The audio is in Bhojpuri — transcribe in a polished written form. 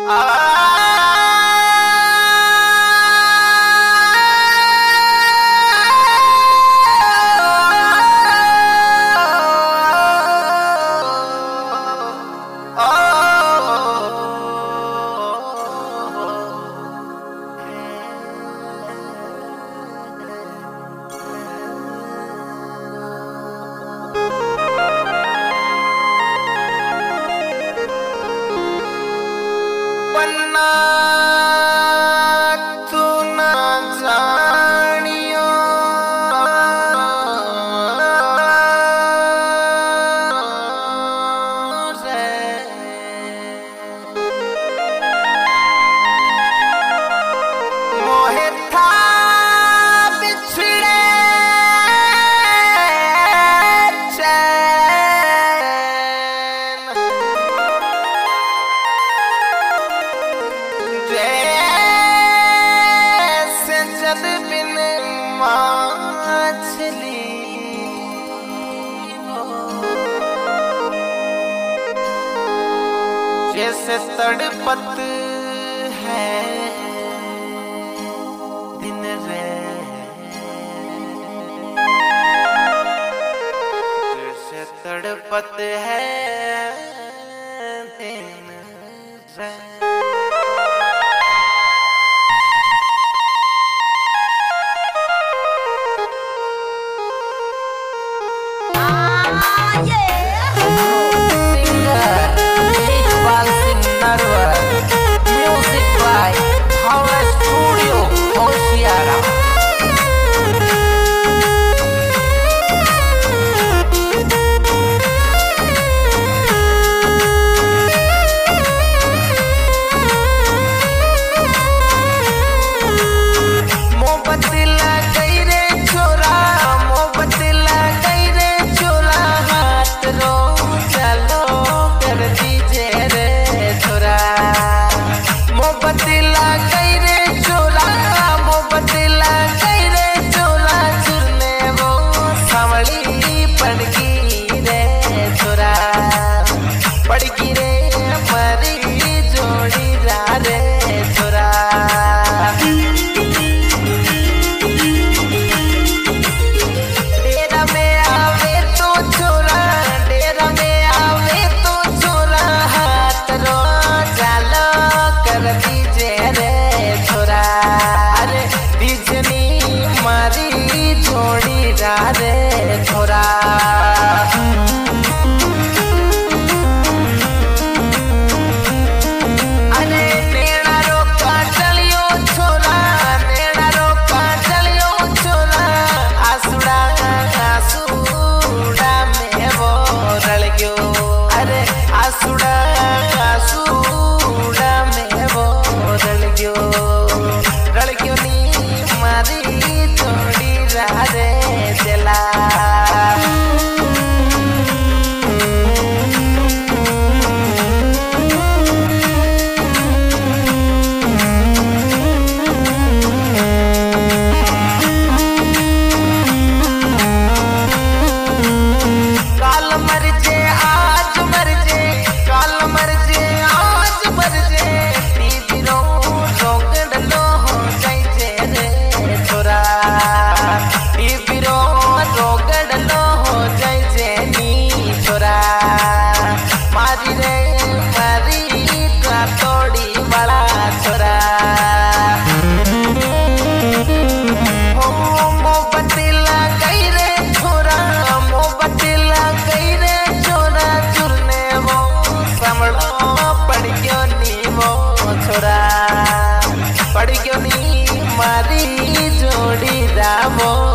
पन्ना तू ना जानियो रे मोहे था बिछड़े जद बिन मछली जैसे तड़पत है दिन रे, जैसे तड़पत है दिन रे। रे छोरा अरे नेड़ा रोका चलियो छोरा, नेड़ा रोका चलियो छोरा, आसुड़ा आसुड़ा में वो रल गयो, अरे आसुड़ा आसुड़ा में वो रल गयो नी मारी छोड़ी रहा रे चला। काल मर जे आज मर जे, काल मर जे आज मर जे, दीदी रो रोगड़ लो हो जाई जे रे छोरा, दीदी रो रोगड़ लो हो जाई जे नी छोरा, मारी रे मारी का तोड़ी वाला छोरा। मोमबत्ती लगाई रे छोरा, मोमबत्ती लगाई रे छोरा, चुरने वो समड़ो पड़ गयो नी वो छोरा, पड़ गयो नी मारी जोड़ी रामो